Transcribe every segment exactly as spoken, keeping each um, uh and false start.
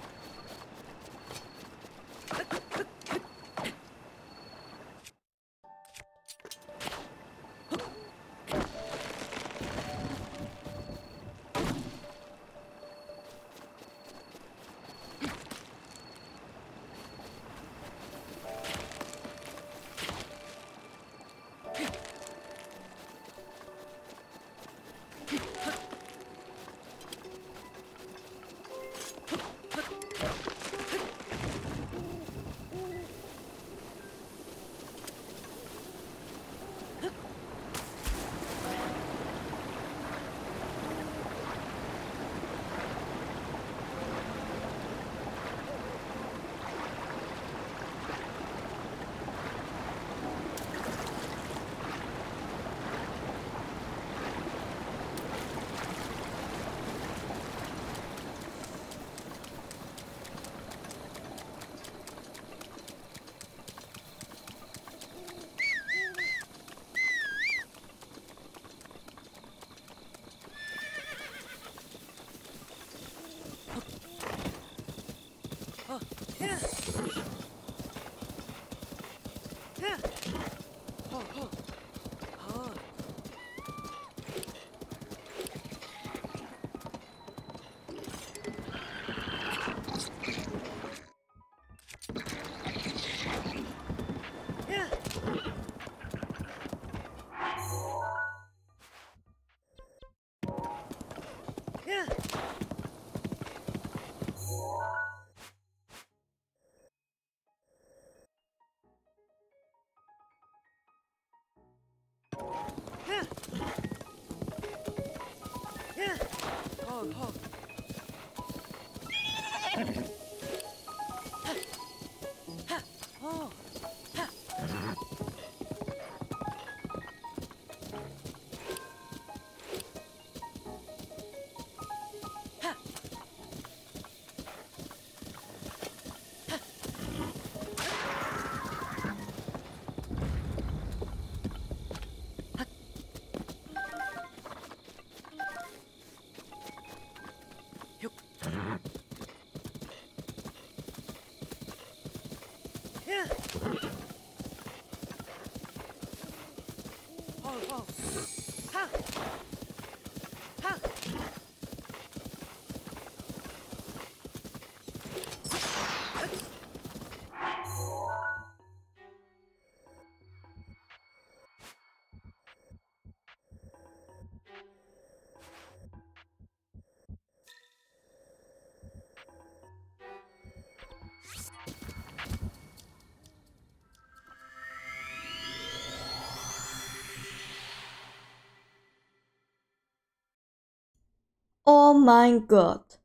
Oh mein Gott.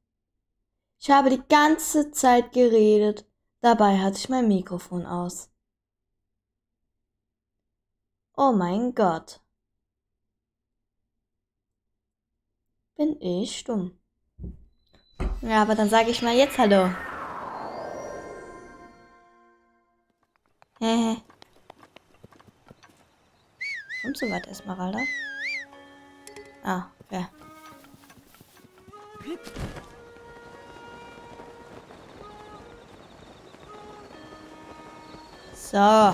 Ich habe die ganze Zeit geredet, dabei hatte ich mein Mikrofon aus. Oh mein Gott. Bin ich stumm. Ja, aber dann sage ich mal jetzt Hallo. Hehe. Kommst du weit, Esmeralda? Ah, okay. So.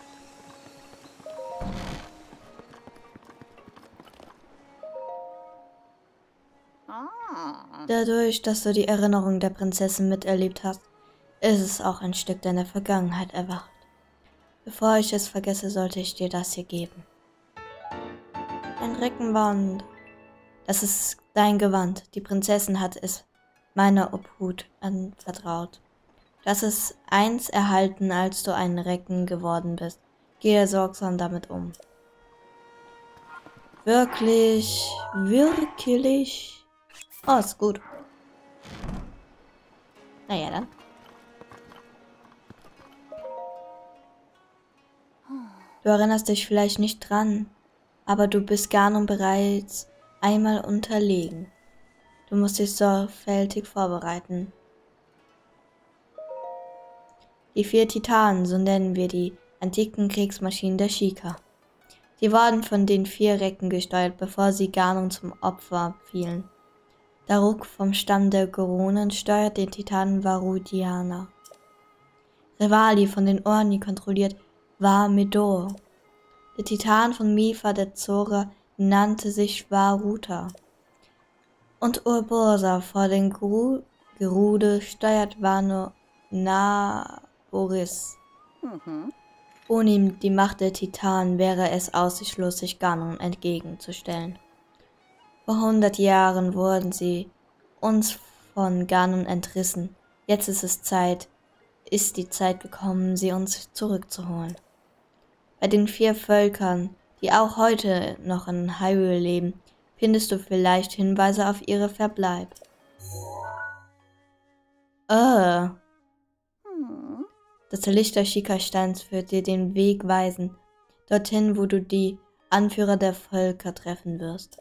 Dadurch, dass du die Erinnerung der Prinzessin miterlebt hast, ist es auch ein Stück deiner Vergangenheit erwacht. Bevor ich es vergesse, sollte ich dir das hier geben. Ein Reckenband. Das ist dein Gewand. Die Prinzessin hat es meiner Obhut anvertraut. Du hast es einst erhalten, als du ein Recken geworden bist. Gehe sorgsam damit um. Wirklich, wirklich. Oh, ist gut. Naja, dann. Du erinnerst dich vielleicht nicht dran, aber du bist Ganon bereits einmal unterlegen. Du musst dich sorgfältig vorbereiten. Die vier Titanen, so nennen wir die antiken Kriegsmaschinen der Sheikah. Sie wurden von den vier Recken gesteuert, bevor sie Ganon zum Opfer fielen. Daruk vom Stamm der Goronen steuert den Titanen Varudiana. Revali von den Orni kontrolliert War Medor. Der Titan von Mifa der Zora nannte sich Varuta. Und Urbosa vor den Gru Gerude steuert Vano Naboris. Mhm. Ohne die Macht der Titanen wäre es aussichtslos, sich Ganon entgegenzustellen. Vor hundert Jahren wurden sie uns von Ganon entrissen. Jetzt ist es Zeit, ist die Zeit gekommen, sie uns zurückzuholen. Bei den vier Völkern, die auch heute noch in Hyrule leben, findest du vielleicht Hinweise auf ihre Verbleib. Äh, Hm. das Licht der Shika-Steins wird dir den Weg weisen, dorthin, wo du die Anführer der Völker treffen wirst.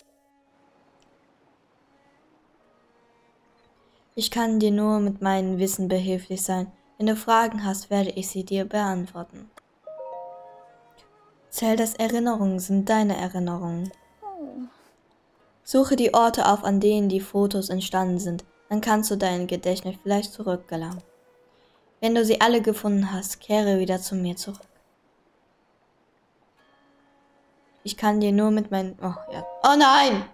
Ich kann dir nur mit meinem Wissen behilflich sein. Wenn du Fragen hast, werde ich sie dir beantworten. Zeldas Erinnerungen sind deine Erinnerungen. Oh. Suche die Orte auf, an denen die Fotos entstanden sind, dann kannst du dein Gedächtnis vielleicht zurückgelangen. Wenn du sie alle gefunden hast, kehre wieder zu mir zurück. Ich kann dir nur mit meinen... Oh, ja. Oh nein!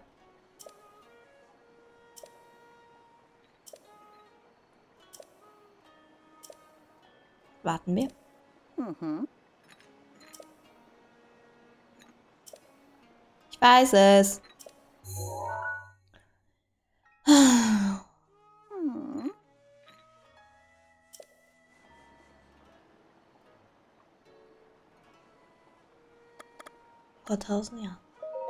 Warten wir. Mhm. Ich weiß es. Hm. Vor tausend Jahren.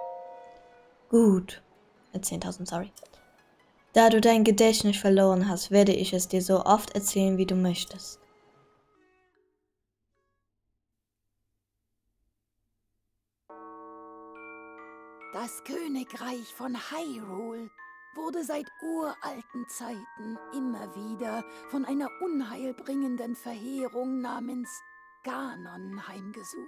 Gut. Äh, zehntausend, sorry. Da du dein Gedächtnis verloren hast, werde ich es dir so oft erzählen, wie du möchtest. Das Königreich von Hyrule wurde seit uralten Zeiten immer wieder von einer unheilbringenden Verheerung namens Ganon heimgesucht.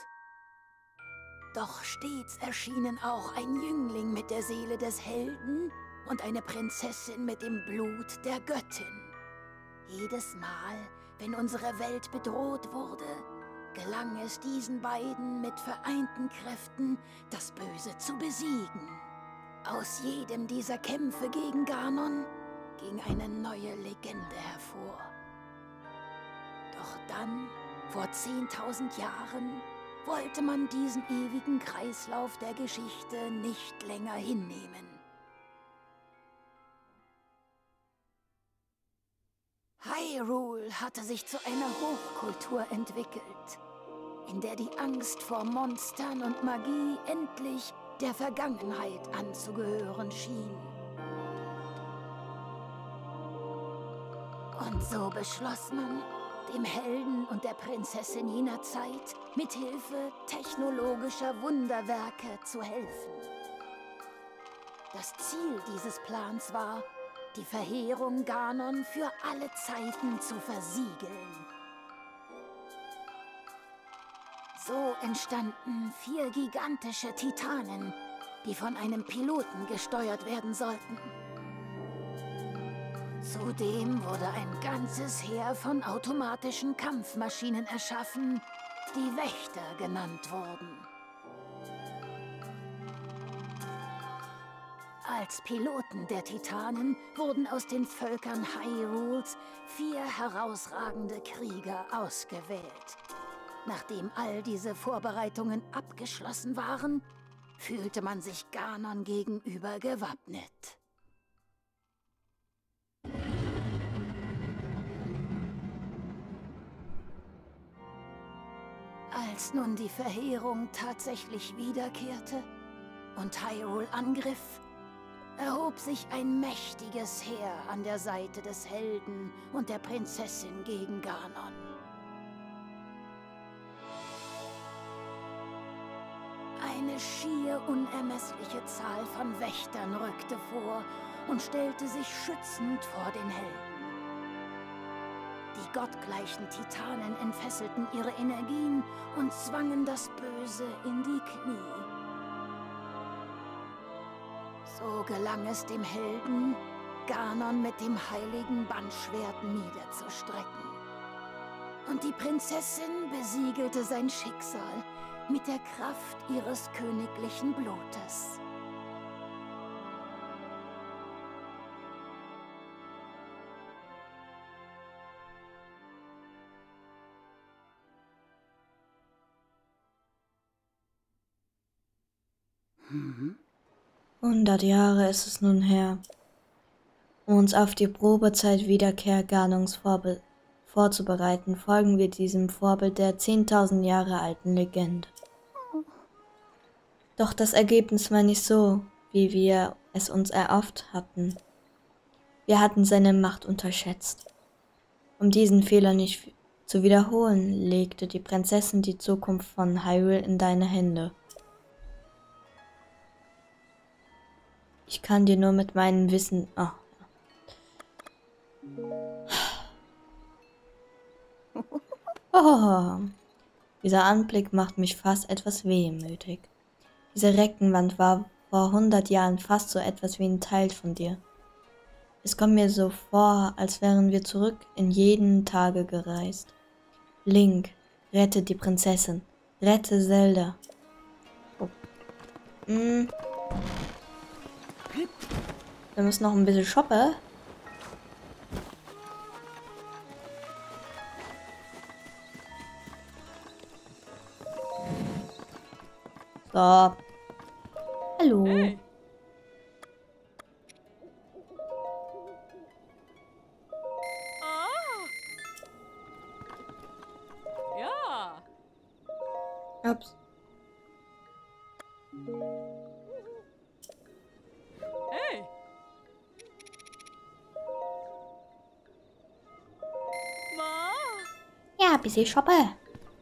Doch stets erschienen auch ein Jüngling mit der Seele des Helden und eine Prinzessin mit dem Blut der Göttin. Jedes Mal, wenn unsere Welt bedroht wurde, gelang es diesen beiden mit vereinten Kräften, das Böse zu besiegen. Aus jedem dieser Kämpfe gegen Ganon ging eine neue Legende hervor. Doch dann, vor zehntausend Jahren, wollte man diesen ewigen Kreislauf der Geschichte nicht länger hinnehmen. Hyrule hatte sich zu einer Hochkultur entwickelt, in der die Angst vor Monstern und Magie endlich der Vergangenheit anzugehören schien. Und so beschloss man, dem Helden und der Prinzessin jener Zeit mithilfe technologischer Wunderwerke zu helfen. Das Ziel dieses Plans war, die Verheerung Ganon für alle Zeiten zu versiegeln. So entstanden vier gigantische Titanen, die von einem Piloten gesteuert werden sollten. Zudem wurde ein ganzes Heer von automatischen Kampfmaschinen erschaffen, die Wächter genannt wurden. Als Piloten der Titanen wurden aus den Völkern Hyrules vier herausragende Krieger ausgewählt. Nachdem all diese Vorbereitungen abgeschlossen waren, fühlte man sich Ganon gegenüber gewappnet. Als nun die Verheerung tatsächlich wiederkehrte und Hyrule angriff, erhob sich ein mächtiges Heer an der Seite des Helden und der Prinzessin gegen Ganon. Eine schier unermessliche Zahl von Wächtern rückte vor und stellte sich schützend vor den Helden. Die gottgleichen Titanen entfesselten ihre Energien und zwangen das Böse in die Knie. So gelang es dem Helden, Ganon mit dem heiligen Bandschwert niederzustrecken. Und die Prinzessin besiegelte sein Schicksal mit der Kraft ihres königlichen Blutes. Hundert Jahre ist es nun her, um uns auf die Probezeit Wiederkehr Ganons Vorbild vorzubereiten, folgen wir diesem Vorbild der zehntausend Jahre alten Legende. Doch das Ergebnis war nicht so, wie wir es uns erhofft hatten. Wir hatten seine Macht unterschätzt. Um diesen Fehler nicht zu wiederholen, legte die Prinzessin die Zukunft von Hyrule in deine Hände. Ich kann dir nur mit meinem Wissen... Oh. Oh, dieser Anblick macht mich fast etwas wehmütig. Diese Reckenwand war vor hundert Jahren fast so etwas wie ein Teil von dir. Es kommt mir so vor, als wären wir zurück in jeden Tage gereist. Link, rette die Prinzessin. Rette Zelda. Oh. Mm. Wir müssen noch ein bisschen shoppen. So. Hallo. Hey. Ah. Ja. Ups. Hey. Ma. Ja, ein bisschen shoppen.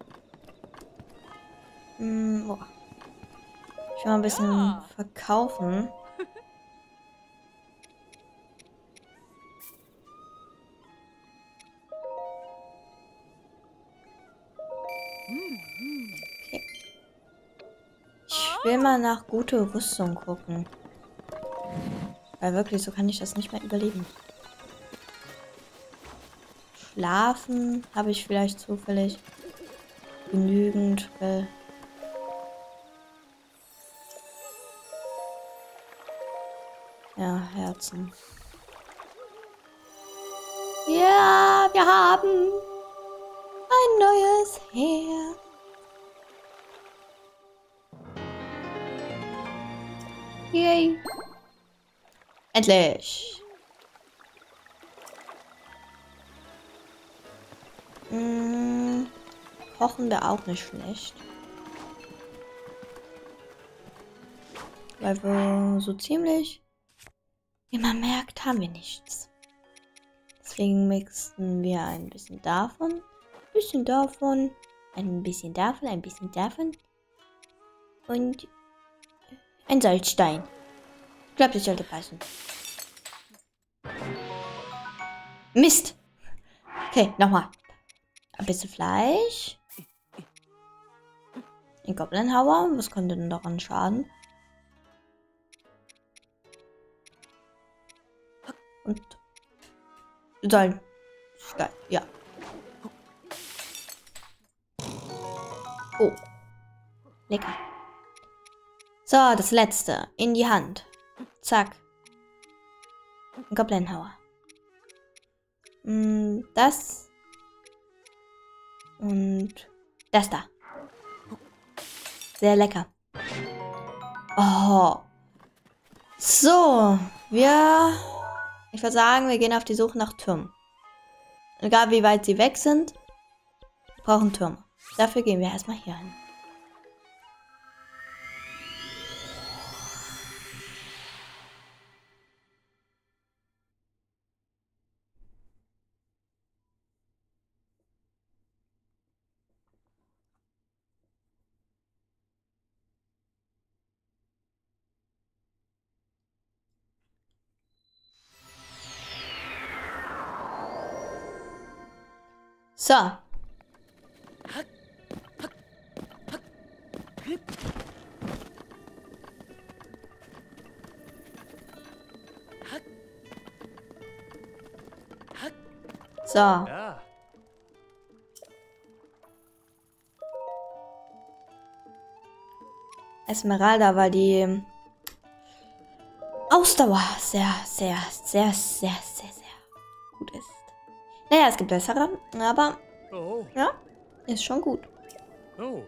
Hm, boah. Ich will mal ein bisschen Ja. verkaufen. Okay. Ich will mal nach guter Rüstung gucken. Weil wirklich, so kann ich das nicht mehr überleben. Schlafen habe ich vielleicht zufällig genügend, weil... Ja, Herzen. Ja, wir haben ein neues Herz. Yay. Endlich. Mm, kochen wäre auch nicht schlecht. Weil wir so ziemlich, wie man merkt, haben wir nichts. Deswegen mixen wir ein bisschen davon, ein bisschen davon, ein bisschen davon, ein bisschen davon und ein Salzstein. Ich glaube, das sollte passen. Mist! Okay, nochmal. Ein bisschen Fleisch. Ein Goblinhauer. Was könnte denn daran schaden? Und Salzstein. Ja. Oh. Lecker. So, das letzte. In die Hand. Zack. Ein Goblinhauer. Mm, das. Und das da. Sehr lecker. Oh. So. Wir... Ich würde sagen, wir gehen auf die Suche nach Türmen. Egal wie weit sie weg sind, wir brauchen Türme. Dafür gehen wir erstmal hier hin. So. So. Ja. Esmeralda, weil die Ausdauer sehr, sehr, sehr, sehr, sehr, sehr gut ist. Naja, es gibt bessere, aber Oh. ja, ist schon gut. Oh.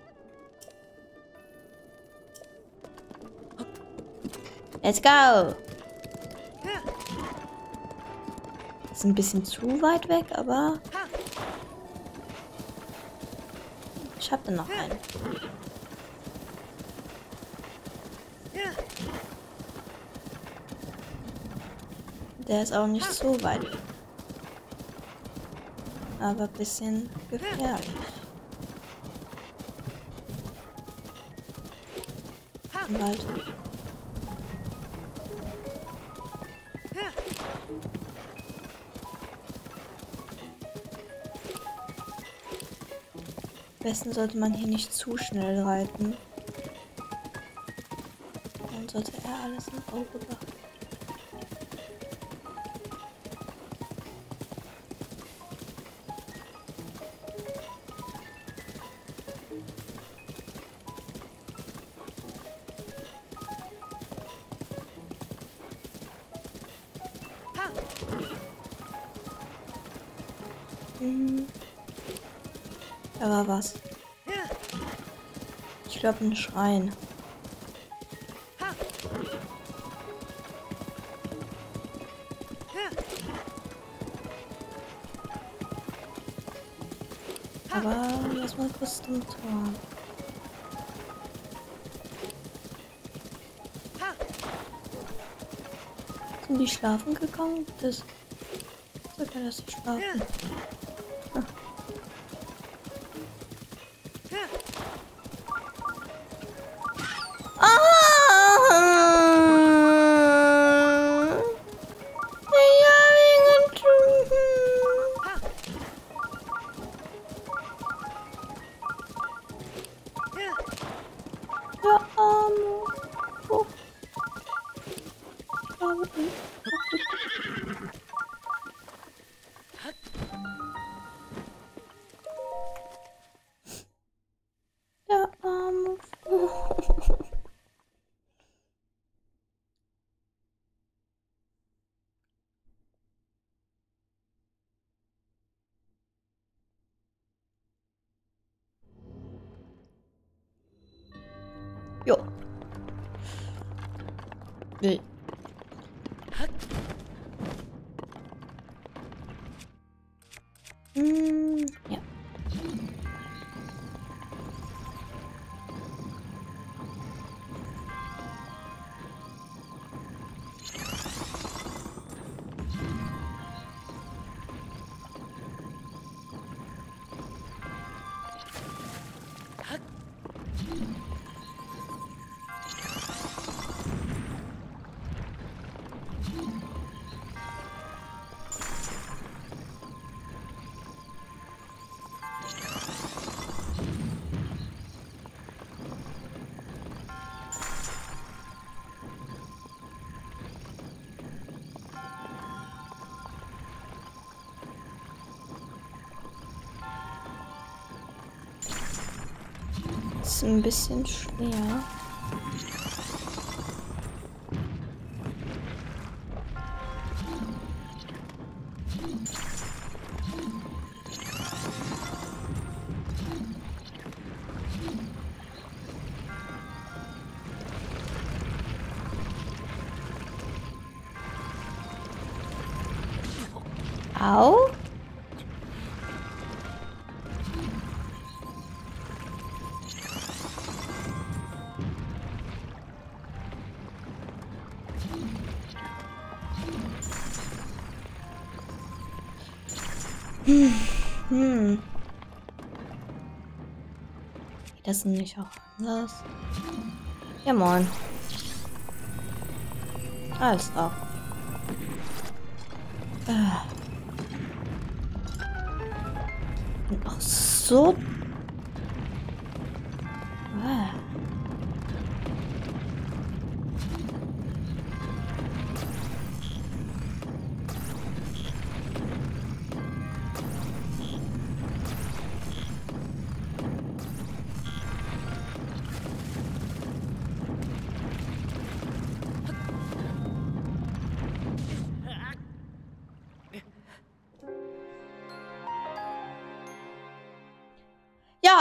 Let's go! Ist ein bisschen zu weit weg, aber ich hab da noch einen. Der ist auch nicht so weit weg. Aber ein bisschen gefährlich. Im Wald. Am besten sollte man hier nicht zu schnell reiten. Dann sollte er alles im Auge behalten. Hm. Da war was. Ich glaube, ein Schrein. Aber lass mal kurz zum Tor. Sind die schlafen gegangen? Das sogar das schlafen. Ah. Der arme Vogel. Jo. Nee. Hm, ja. Ist ein bisschen schwer. Au? Hm. Hm. Geht das nicht auch anders? Ja, moin. Alles klar. Ah. Ach so. Ah.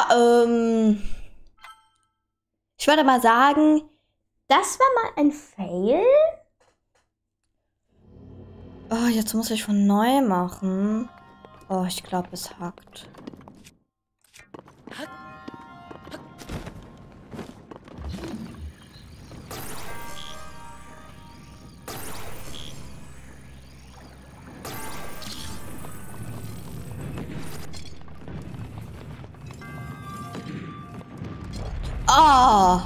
Ja, ähm. Ich würde mal sagen, das war mal ein Fail. Oh, jetzt muss ich von neu machen. Oh, ich glaube, es hackt. Oh.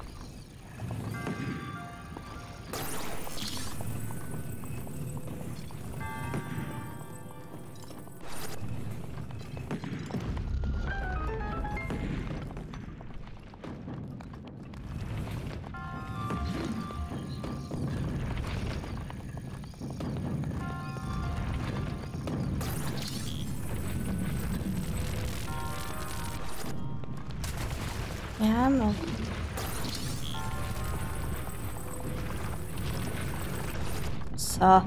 Ja, noch. So.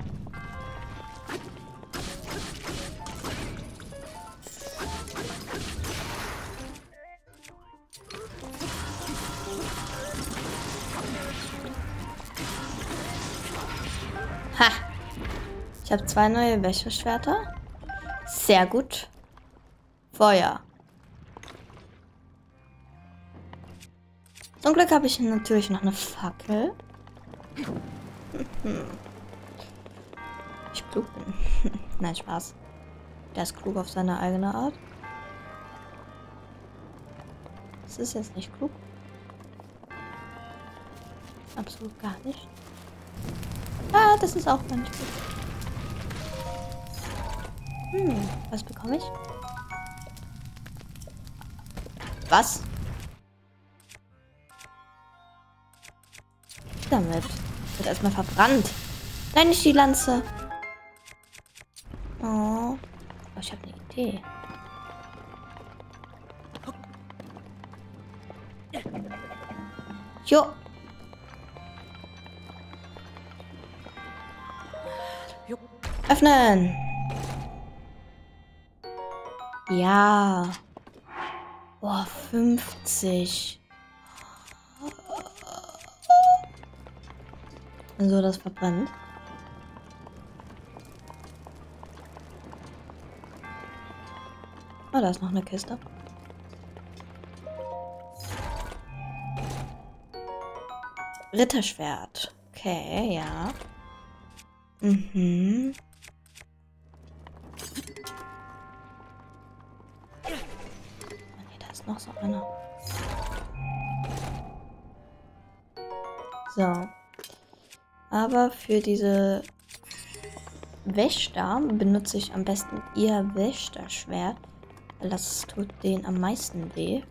Ha! Ich habe zwei neue Wäscheschwerter. Sehr gut. Feuer. Zum Glück habe ich natürlich noch eine Fackel. Ich klug bin. Nein, Spaß. Der ist klug auf seine eigene Art. Das ist jetzt nicht klug. Absolut gar nicht. Ah, das ist auch gar nicht gut. Hm, was bekomme ich? Was? Damit. Wird erstmal verbrannt. Nein, nicht die Lanze. Oh. Oh, ich habe eine Idee. Jo. Öffnen. Ja. Boah, fünfzig. So, das verbrennt. Oh, da ist noch eine Kiste. Ritterschwert. Okay, ja. Mhm. Oh, nee, da ist noch so einer. So. Aber für diese Wächter benutze ich am besten ihr Wächterschwert, weil das tut denen am meisten weh.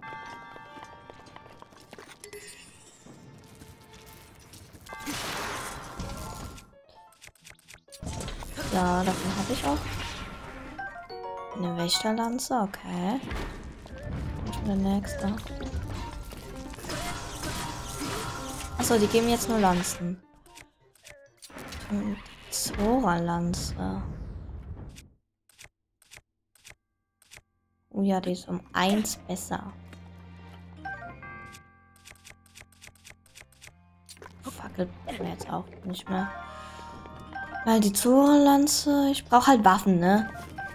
So, davon habe ich auch eine Wächterlanze, okay. Und schon der nächste. Achso, die geben jetzt nur Lanzen. Zora-Lanze. Oh ja, die ist um eins besser. Fackel mir jetzt auch nicht mehr. Weil die Zora-Lanze, ich brauche halt Waffen, ne?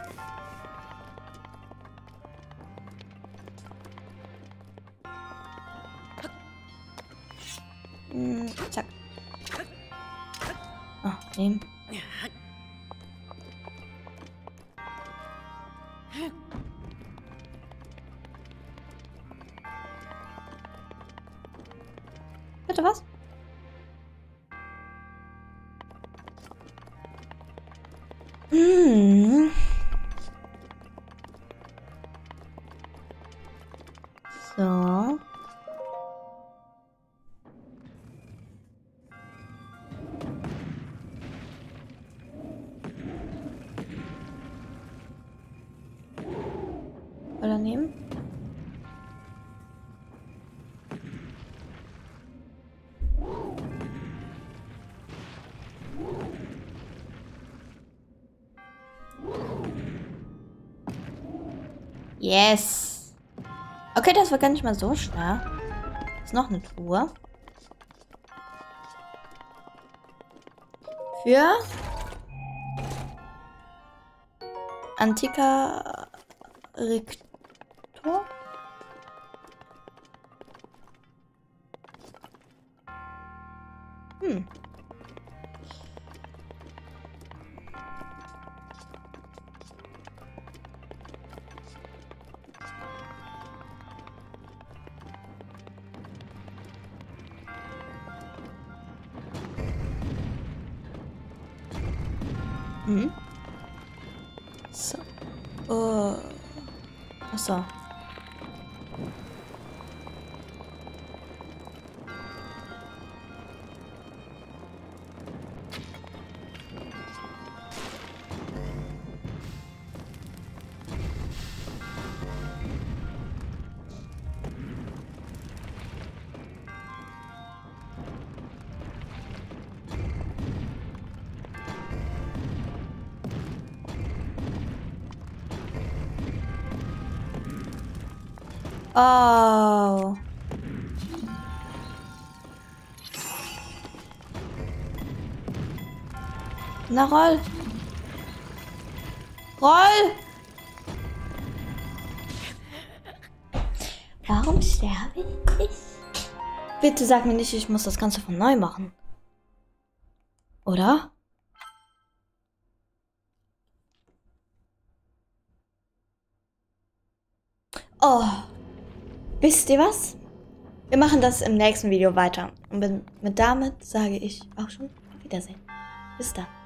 Hm, zack. Ah, nehmen. Bitte was? Hm. So. Oder nehmen? Yes. Okay, das war gar nicht mal so schwer. Ist noch eine Truhe. Für antiker Rektor. Hm. Hm. So. Oh. Achso. Oh. Na, roll. Roll. Warum sterbe ich? Bitte sag mir nicht, ich muss das Ganze von neu machen. Oder? Oh. Wisst ihr was? Wir machen das im nächsten Video weiter. Und mit damit sage ich auch schon auf Wiedersehen. Bis dann.